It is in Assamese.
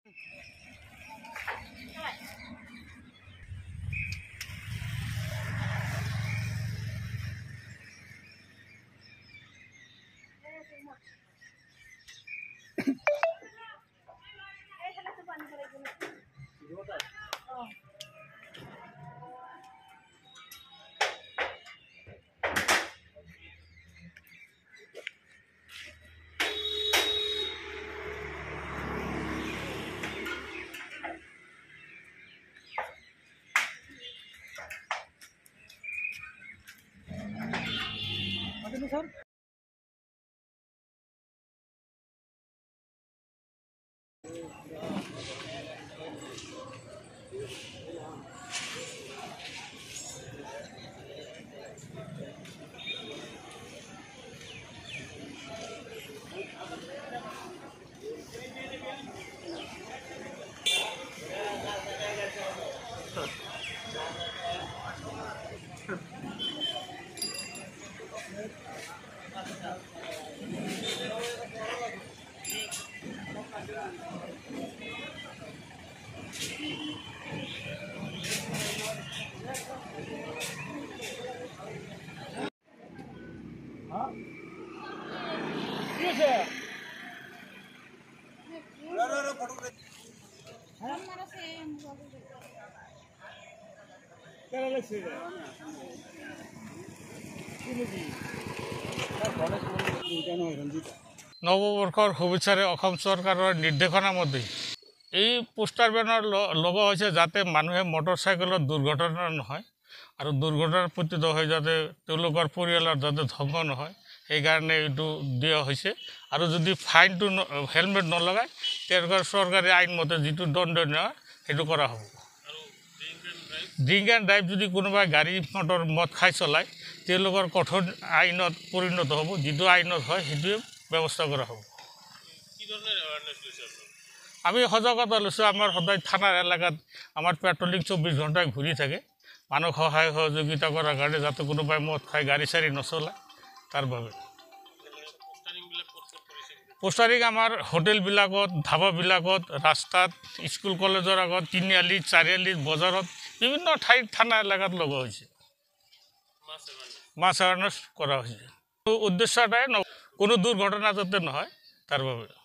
सर নৱবৰ্ষৰ শুভেচ্ছাৰে অসম চৰকাৰৰ নিৰ্দেশনা মতে এই পোষ্টাৰ বেনাৰ লগোৱা হৈছে যাতে মানুহে মটৰচাইকেলত দুৰ্ঘটনা নহয় আৰু দুৰ্ঘটনাৰ পতিত হৈ যাতে তেওঁলোকৰ পৰিয়ালৰ যাতে ধ্বংস নহয় সেইকাৰণে এইটো দিয়া হৈছে আৰু যদি ফাইনটো হেলমেট নলগায় তেওঁলোকৰ চৰকাৰী আইন মতে যিটো দণ্ডনীয় সেইটো কৰা হ'ব। ড্ৰিংক এণ্ড ড্ৰাইভ যদি কোনোবাই গাড়ী মটৰ মদ খাই চলায় তেওঁলোকৰ কঠোৰ আইনত পৰিণত হ'ব, যিটো আইনত হয় সেইটোৱে ব্যৱস্থা কৰা হ'ব। আমি সজাগতা লৈছোঁ। আমাৰ সদায় থানাৰ এলেকাত আমাৰ পেট্ৰলিং 24 ঘণ্টাই ঘূৰি থাকে মানুহক সহায় সহযোগিতা কৰাৰ কাৰণে যাতে কোনোবাই মদ খাই গাড়ী চাড়ী নচলায় তাৰ বাবে। পোষ্টাৰিং আমাৰ হোটেলবিলাকত, ধাবাবিলাকত, ৰাস্তাত, স্কুল কলেজৰ আগত, তিনিআলিত, চাৰিআলিত, বজাৰত বিভিন্ন ঠাইত থানা এলেকাত লগোৱা হৈছে। মাছ এৱাৰনেছ কৰা হৈছে। উদ্দেশ্য এটাই কোনো দুৰ্ঘটনা যাতে নহয় তাৰ বাবে।